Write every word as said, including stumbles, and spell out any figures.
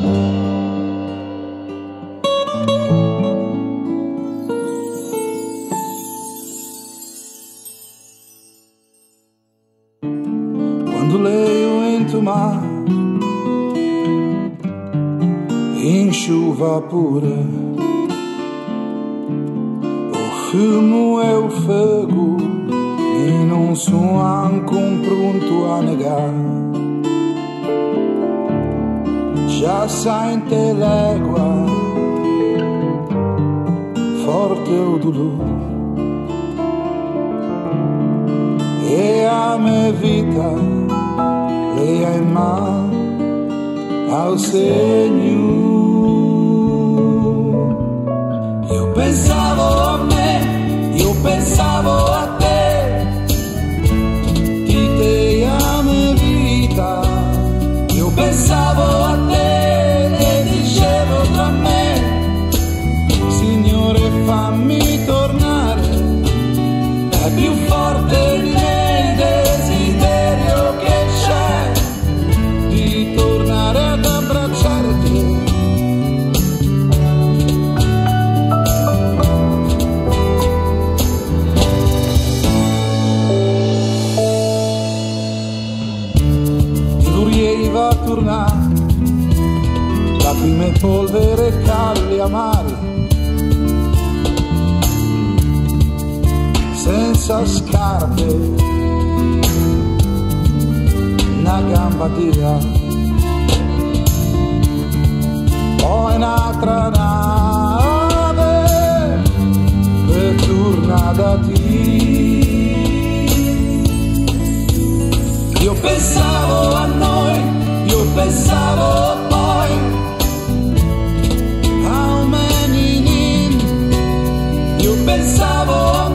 Quando leio into mar em chuva pura, o fumo e o fogo e não sou ancora pronto a negar. Já sente l'égua forte o dolore e a mia vita lei è in mano ao Senhor. Eu pensavo a me, eu pensavo a te, di te a mia vita. Eu pensavo a te e dicevo tra me, Signore fammi tornare, è più forte di me il desiderio che c'è di tornare ad abbracciare te. Ti vorrei va tornare la prima polvere calli amari, senza scarpe, una gamba tira, poi un'altra nave per tornare da te. Io pensavo a noi, io pensavo poi a un meninin, io pensavo a